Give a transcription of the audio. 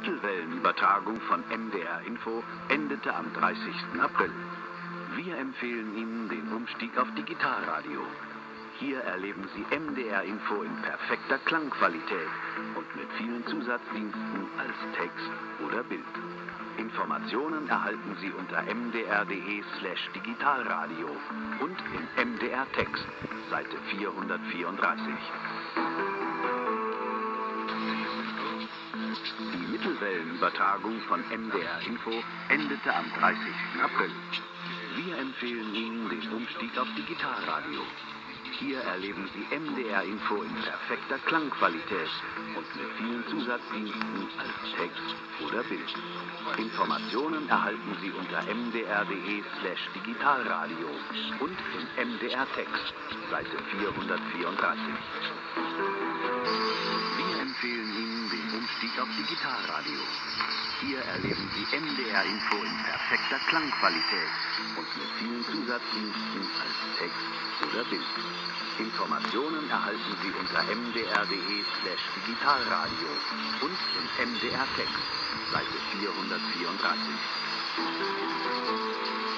Mittelwellenübertragung von MDR Info endete am 30. April. Wir empfehlen Ihnen den Umstieg auf Digitalradio. Hier erleben Sie MDR Info in perfekter Klangqualität und mit vielen Zusatzdiensten als Text oder Bild. Informationen erhalten Sie unter mdr.de/digitalradio und im MDR Text, Seite 434. Die Mittelwellenübertragung von MDR Info endete am 30. April. Wir empfehlen Ihnen den Umstieg auf Digitalradio. Hier erleben Sie MDR Info in perfekter Klangqualität und mit vielen Zusatzdiensten als Text oder Bild. Informationen erhalten Sie unter mdr.de/digitalradio und im MDR Text, Seite 434. Wir empfehlen Ihnen den Umstieg auf Digitalradio. Hier erleben Sie MDR Info in perfekter Klangqualität und mit vielen Zusatzdiensten als Text oder Bild. Informationen erhalten Sie unter mdr.de/digitalradio und im MDR Text, Seite 434.